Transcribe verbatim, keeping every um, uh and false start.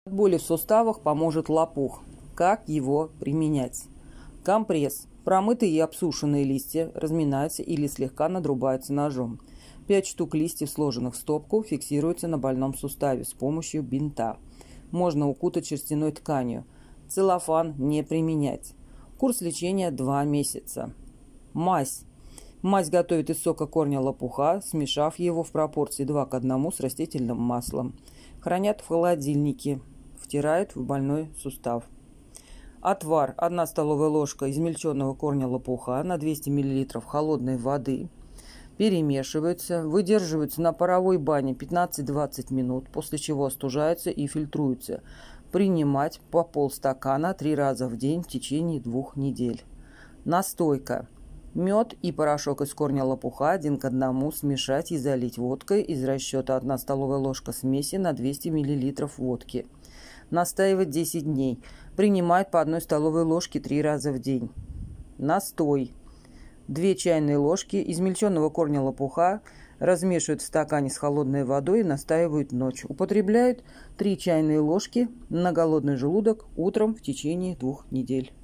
От боли в суставах поможет лопух. Как его применять? Компресс. Промытые и обсушенные листья разминаются или слегка надрубаются ножом. Пять штук листьев, сложенных в стопку, фиксируются на больном суставе с помощью бинта. Можно укутать шерстяной тканью. Целлофан не применять. Курс лечения два месяца. Мазь. Мазь готовят из сока корня лопуха, смешав его в пропорции два к одному с растительным маслом. Хранят в холодильнике. Втирают в больной сустав. Отвар. одна столовая ложка измельченного корня лопуха на двести миллилитров холодной воды. Перемешиваются, выдерживаются на паровой бане пятнадцать-двадцать минут, после чего остужаются и фильтруются. Принимать по полстакана три раза в день в течение двух недель. Настойка. Мед и порошок из корня лопуха один к одному смешать и залить водкой из расчета одна столовая ложка смеси на двести миллилитров водки. Настаивать десять дней. Принимать по одной столовой ложке три раза в день. Настой. две чайные ложки измельченного корня лопуха размешивают в стакане с холодной водой и настаивают ночь. Употребляют три чайные ложки на голодный желудок утром в течение двух недель.